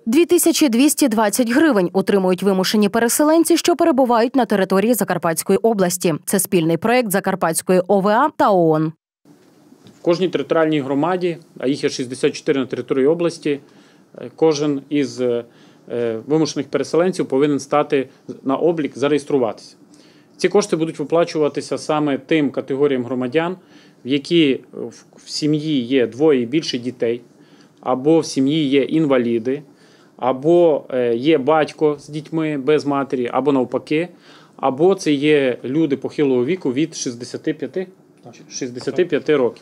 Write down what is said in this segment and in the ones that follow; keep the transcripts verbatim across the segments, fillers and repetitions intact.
дві тисячі двісті двадцять гривень отримують вимушені переселенці, що перебувають на території Закарпатської області. Це спільний проєкт Закарпатської О В А та О О Н. В кожній територіальній громаді, а їх є шістдесят чотири на території області, кожен із вимушених переселенців повинен стати на облік, зареєструватися. Ці кошти будуть виплачуватися саме тим категоріям громадян, в які в сім'ї є двоє і більше дітей, або в сім'ї є інваліди, або є батько з дітьми без матері, або навпаки, або це є люди похилого віку від шістдесяти п'яти років.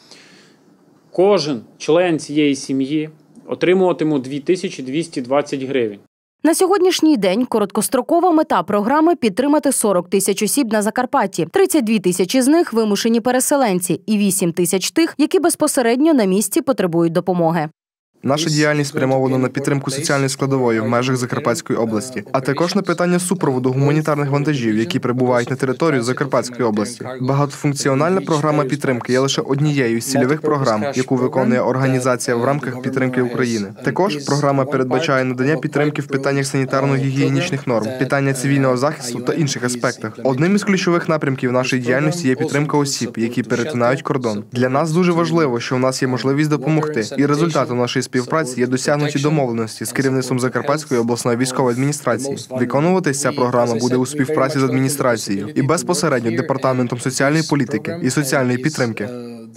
Кожен член цієї сім'ї отримуватиме дві тисячі двісті двадцять гривень. На сьогоднішній день короткострокова мета програми – підтримати сорок тисяч осіб на Закарпатті. тридцять дві тисячі з них – вимушені переселенці і вісім тисяч тих, які безпосередньо на місці потребують допомоги. Наша діяльність спрямована на підтримку соціальної складової в межах Закарпатської області, а також на питання супроводу гуманітарних вантажів, які прибувають на територію Закарпатської області. Багатофункціональна програма підтримки є лише однією з цільових програм, яку виконує організація в рамках підтримки України. Також програма передбачає надання підтримки в питаннях санітарно-гігієнічних норм, питання цивільного захисту та інших аспектах. Одним із ключових напрямків нашої діяльності є підтримка осіб, які перетинають кордон. Для нас дуже важливо, що у нас є можливість допомогти, і результатом нашої співпраці є досягнуті домовленості з керівництвом Закарпатської обласної військової адміністрації. Виконуватись ця програма буде у співпраці з адміністрацією і безпосередньо Департаментом соціальної політики і соціальної підтримки.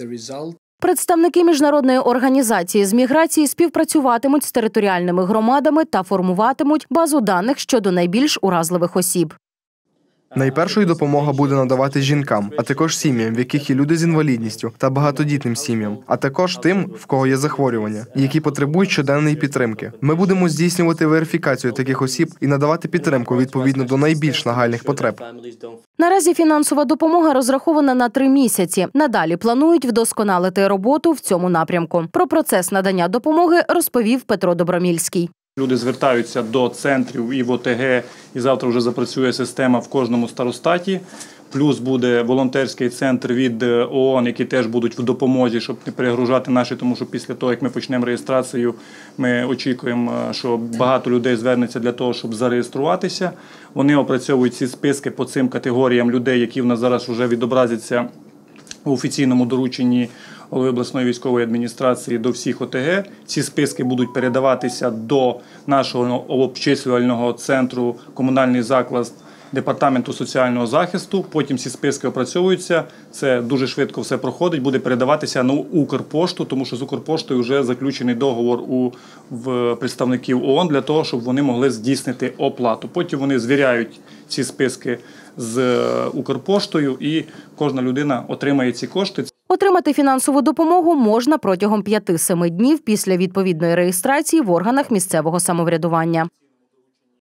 Представники міжнародної організації з міграції співпрацюватимуть з територіальними громадами та формуватимуть базу даних щодо найбільш уразливих осіб. Найпершою допомога буде надавати жінкам, а також сім'ям, в яких є люди з інвалідністю та багатодітним сім'ям, а також тим, в кого є захворювання, які потребують щоденної підтримки. Ми будемо здійснювати верифікацію таких осіб і надавати підтримку відповідно до найбільш нагальних потреб. Наразі фінансова допомога розрахована на три місяці. Надалі планують вдосконалити роботу в цьому напрямку. Про процес надання допомоги розповів Петро Добромільський. Люди звертаються до центрів і в О Те Ге, і завтра вже запрацює система в кожному старостаті. Плюс буде волонтерський центр від О О Н, які теж будуть в допомозі, щоб не перегружати наші, тому що після того, як ми почнемо реєстрацію, ми очікуємо, що багато людей звернеться для того, щоб зареєструватися. Вони опрацьовують ці списки по цим категоріям людей, які в нас зараз вже відобразяться у офіційному дорученні голови обласної військової адміністрації до всіх О Те Ге. Ці списки будуть передаватися до нашого обчислювального центру комунальний заклад Департаменту соціального захисту. Потім ці списки опрацьовуються. Це дуже швидко все проходить. Буде передаватися на Укрпошту, тому що з Укрпоштою вже заключений договор у в представників О О Н для того, щоб вони могли здійснити оплату. Потім вони звіряють ці списки з Укрпоштою і кожна людина отримає ці кошти. Отримати фінансову допомогу можна протягом п'яти-семи днів після відповідної реєстрації в органах місцевого самоврядування.